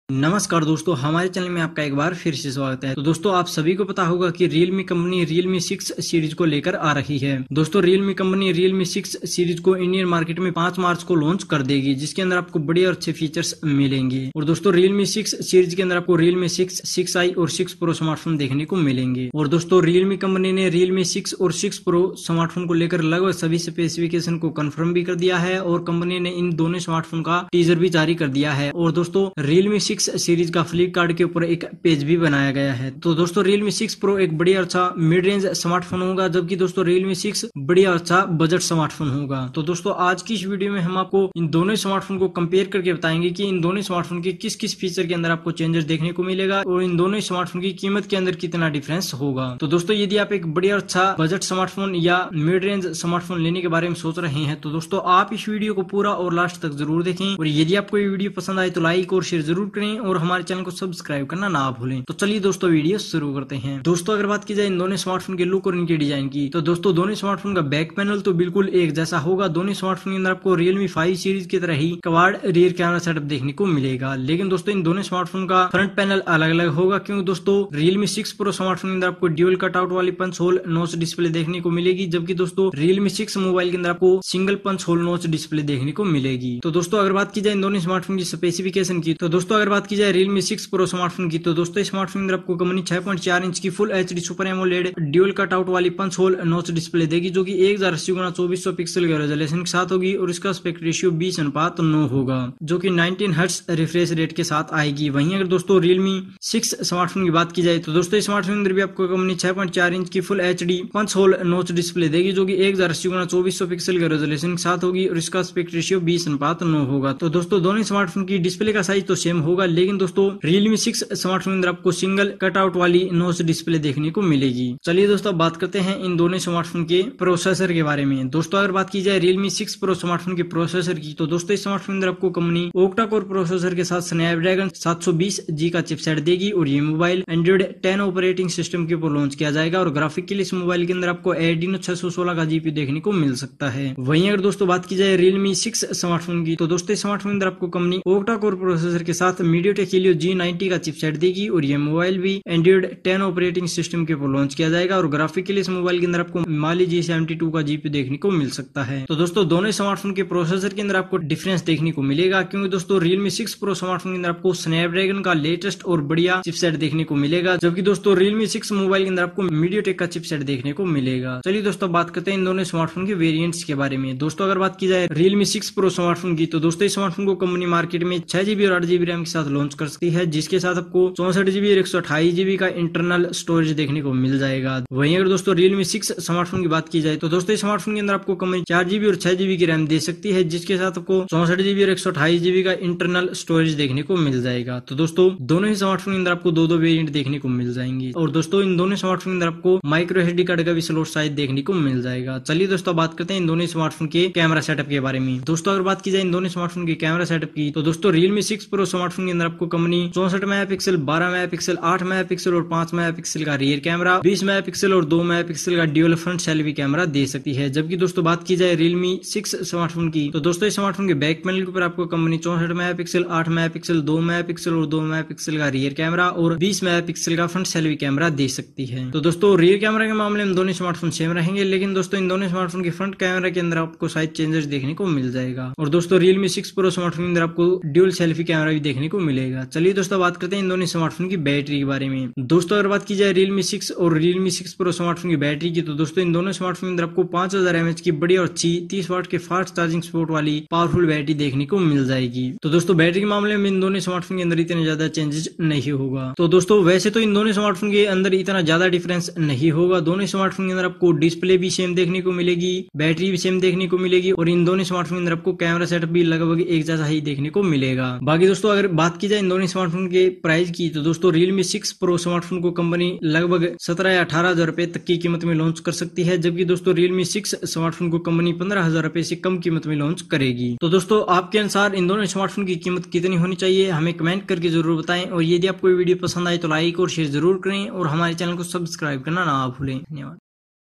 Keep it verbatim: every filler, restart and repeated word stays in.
नमस्कार दोस्तों, हमारे चैनल में आपका एक बार फिर से स्वागत है। तो दोस्तों, आप सभी को पता होगा कि Realme कंपनी Realme सिक्स सीरीज को लेकर आ रही है। दोस्तों, Realme कंपनी Realme सिक्स सीरीज को इंडियन मार्केट में पांच मार्च को लॉन्च कर देगी, जिसके अंदर आपको बड़े और अच्छे फीचर्स मिलेंगे। और दोस्तों, Realme सिक्स सीरीज के अंदर आपको Realme सिक्स, सिक्स आई और सिक्स प्रो स्मार्टफोन देखने को मिलेंगे। और दोस्तों, Realme कंपनी ने Realme सिक्स और सिक्स प्रो स्मार्टफोन को लेकर लगभग सभी स्पेसिफिकेशन को कंफर्म भी कर दिया है और कंपनी ने इन दोनों स्मार्टफोन का टीजर भी जारी कर दिया है। और दोस्तों, Realme सिक्स सीरीज का फ्लिपकार्ट के ऊपर एक पेज भी बनाया गया है। तो दोस्तों, Realme सिक्स प्रो एक बढ़िया अच्छा मिड रेंज स्मार्टफोन होगा, जबकि दोस्तों Realme सिक्स बढ़िया अच्छा बजट स्मार्टफोन होगा। तो दोस्तों, आज की इस वीडियो में हम आपको इन दोनों स्मार्टफोन को कंपेयर करके बताएंगे कि इन दोनों स्मार्टफोन के किस किस फीचर के अंदर आपको चेंजेस देखने को मिलेगा और इन दोनों स्मार्टफोन की कीमत के अंदर कितना डिफरेंस होगा। तो दोस्तों, यदि आप एक बढ़िया अच्छा बजट स्मार्टफोन या मिड रेंज स्मार्टफोन लेने के बारे में सोच रहे हैं, तो दोस्तों आप इस वीडियो को पूरा और लास्ट तक जरूर देखें। और यदि आपको ये वीडियो पसंद आए तो लाइक और शेयर जरूर करें और हमारे चैनल को सब्सक्राइब करना ना भूलें। तो चलिए दोस्तों, वीडियो शुरू करते हैं। दोस्तों, अगर बात की जाए इन दोनों स्मार्टफोन के लुक और इनके डिजाइन की, तो दोस्तों दोनों स्मार्टफोन का बैक पैनल तो बिल्कुल एक जैसा होगा। दोनों स्मार्टफोन के अंदर आपको Realme फाइव सीरीज की तरह ही क्वाड रियर कैमरा सेटअप देखने को मिलेगा। लेकिन दोस्तों, इन दोनों स्मार्टफोन का फ्रंट पैनल अलग अलग होगा, क्योंकि दोस्तों Realme सिक्स प्रो स्मार्टफोन के अंदर आपको ड्यूल कटआउट वाली पंच होल नोच डिस्प्ले देखने को मिलेगी, जबकि दोस्तों Realme सिक्स मोबाइल के अंदर आपको single punch hole notch display देखने को मिलेगी। तो दोस्तों, अगर बात की जाए इन दोनों स्मार्टफोन की स्पेसिफिकेशन की, तो दोस्तों अगर बात की जाए Realme सिक्स प्रो स्मार्टफोन की, तो दोस्तों स्मार्टफोन अंदर आपको कंपनी छह पॉइंट चार इंच की full HD super AMOLED dual cutout वाली पंच होल नोच डिस्प्ले देगी, जो कि एक हजार अस्सी गुना चौबीस सौ पिक्सल के रेजोल्यूशन के साथ होगी और इसका एस्पेक्ट रेशियो बीस अनुपात नौ होगा, जो कि नाइनटीन हर्ट्ज रिफ्रेश रेट के साथ आएगी। वहीं अगर दोस्तों Realme सिक्स स्मार्टफोन की बात की जाए, तो दोस्तों स्मार्टफोन अंदर भी आपको कंपनी छह पॉइंट चार इंच की full HD punch hole notch display देगी, जो कि एक हजार अस्सी गुना चौबीस सौ पिक्सल के रेजोल्यूशन के साथ होगी और इसका एस्पेक्ट रेशियो बीस अनुपात नौ होगा। तो दोस्तों, दोनों स्मार्टफोन की डिस्प्ले का साइज तो सेम होगा, लेकिन दोस्तों Realme सिक्स स्मार्टफोन अंदर आपको सिंगल कटआउट वाली नोच डिस्प्ले देखने को मिलेगी। चलिए दोस्तों, बात करते हैं इन दोनों स्मार्टफोन के प्रोसेसर के बारे में। दोस्तों, अगर बात की जाए Realme सिक्स प्रो स्मार्टफोन के प्रोसेसर की, तो दोस्तों इस स्मार्टफोन अंदर आपको कंपनी ओक्टा कोर प्रोसेसर के साथ स्नैपड्रैगन सेवन टू ज़ेड का चिपसेट देगी और ये mobile Android ten operating system के ऊपर लॉन्च किया जाएगा और ग्राफिक के लिए इस मोबाइल के अंदर आपको एडिनो छह सौ सोलह का जीपी देखने को मिल सकता है। वहीं अगर दोस्तों बात की जाए Realme सिक्स स्मार्टफोन की, तो दोस्तों स्मार्टफोन अंदर आपको कंपनी ओक्टा कोर प्रोसेसर के साथ मीडियाटेक हीलियो जी नाइंटी का चिपसेट देगी और ये मोबाइल भी एंड्रॉइड टेन ऑपरेटिंग सिस्टम के ऊपर लॉन्च किया जाएगा और ग्राफिक के लिए इस मोबाइल के अंदर आपको माली जी सेवेंटी टू का जीपी देखने को मिल सकता है। तो दोस्तों, दोनों स्मार्टफोन के प्रोसेसर के अंदर आपको डिफरेंस देखने को मिलेगा, क्योंकि दोस्तों Realme सिक्स प्रो स्मार्टफोन के अंदर आपको स्नैपड्रैगन का लेटेस्ट और बढ़िया चिपसेट देखने को मिलेगा, जबकि दोस्तों Realme सिक्स मोबाइल के अंदर आपको मीडियाटेक का चिपसेट देखने को मिलेगा। चलिए दोस्तों, बात करते हैं इन दोनों स्मार्टफोन के वेरिएंट्स के बारे में। दोस्तों, अगर बात की जाए Realme सिक्स प्रो स्मार्टफोन की, तो दोस्तों स्मार्टफोन को कंपनी मार्केट में छह जीबी और आठ जीबी रैम के साथ लॉन्च कर सकती है, जिसके साथ आपको चौसठ जीबी और एक सौ अट्ठाईस जीबी का इंटरनल स्टोरेज देखने को मिल जाएगा। वहीं अगर दोस्तों Realme सिक्स स्मार्टफोन की बात की जाए, तो दोस्तों स्मार्टफोन के अंदर आपको कंपनी चार जीबी और छह जीबी की रैम दे सकती है, जिसके साथ आपको चौसठ जीबी और एक सौ अट्ठाईस जीबी का इंटरनल स्टोरेज देखने को मिल जाएगा। तो दोस्तों, दोनों ही स्मार्टफोन के अंदर आपको दो दो वेरिएंट देखने को मिल जाएंगे और दोस्तों इन दोनों स्मार्टफोन के अंदर आपको माइक्रो एसडी कार्ड का भी स्लॉट साइज देखने को मिल जाएगा। चलिए दोस्तों, बात करते हैं इन दोनों स्मार्टफोन के कैमरा सेटअप के बारे में। दोस्तों, अगर बात की जाए इन दोनों स्मार्टफोन के कैमरा सेटअप की, तो दोस्तों Realme सिक्स प्रो स्मार्टफोन के अंदर आपको कंपनी चौसठ मेगापिक्सल, बारह मेगापिक्सल, आठ मेगापिक्सल और पांच मेगापिक्सल का रियर कैमरा, बीस मेगापिक्सल और दो मेगापिक्सल का ड्यूल फ्रंट सेल्फी कैमरा दे सकती है। जबकि दोस्तों बात की जाए Realme सिक्स स्मार्टफोन की, तो दोस्तों स्मार्टफोन के बैक पैनल के ऊपर आपको कंपनी चौसठ मेगापिक्सल, आठ मेगापिक्सल, दो मेगापिक्सल और दो मेगापिक्सल का रियर कैमरा और बीस मेगापिक्सल का फ्रंट सेल्फी कैमरा दे सकती है। तो दोस्तों, रियर कैमरा के मामले में दोनों स्मार्टफोन सेम रहेंगे, लेकिन दोस्तों इन दोनों स्मार्टफोन के फ्रंट कैमरा के अंदर आपको साइज चेंजेस देखने को मिल जाएगा। और दोस्तों Realme सिक्स प्रो स्मार्टफोन के अंदर आपको ड्यूल सेल्फी कैमरा भी देखने को मिलेगा। चलिए दोस्तों, बात करते हैं इन दोनों स्मार्टफोन की बैटरी के बारे में। दोस्तों, अगर बात की जाए Realme सिक्स और Realme सिक्स प्रो स्मार्टफोन की बैटरी की, तो दोस्तों इन दोनों स्मार्टफोन के अंदर आपको पांच हजार एमएच की बड़ी और अच्छी तीस वाट के फास्ट चार्जिंग सपोर्ट वाली पावरफुल बैटरी देखने को मिल जाएगी। तो दोस्तों, बैटरी के मामले में इन दोनों स्मार्टफोन के अंदर इतने ज्यादा चेंजेस नहीं होगा। तो दोस्तों, वैसे तो इन दोनों स्मार्टफोन के अंदर इतना ज्यादा डिफरेंस नहीं होगा। दोनों स्मार्टफोन के अंदर आपको डिस्प्ले भी सेम देखने को मिलेगी, बैटरी भी सेम देखने को मिलेगी और इन दोनों स्मार्टफोन के अंदर आपको कैमरा सेटअप भी लगभग एक जैसा ही देखने को मिलेगा। बाकी दोस्तों, अगर बात की जाए इन दोनों स्मार्टफोन के प्राइस की, तो दोस्तों Realme सिक्स प्रो स्मार्टफोन को कंपनी लगभग सत्रह या अठारह हजार रुपए तक की कीमत में लॉन्च कर सकती है, जबकि दोस्तों Realme सिक्स स्मार्टफोन को कंपनी पंद्रह हजार रुपए से कम कीमत में लॉन्च करेगी। तो दोस्तों, आपके अनुसार इन दोनों स्मार्टफोन की कीमत कितनी होनी चाहिए, हमें कमेंट करके जरूर बताएं और यदि आपको वीडियो पसंद आए तो लाइक और शेयर जरूर करें और हमारे चैनल को सब्सक्राइब करना ना भूलें। धन्यवाद।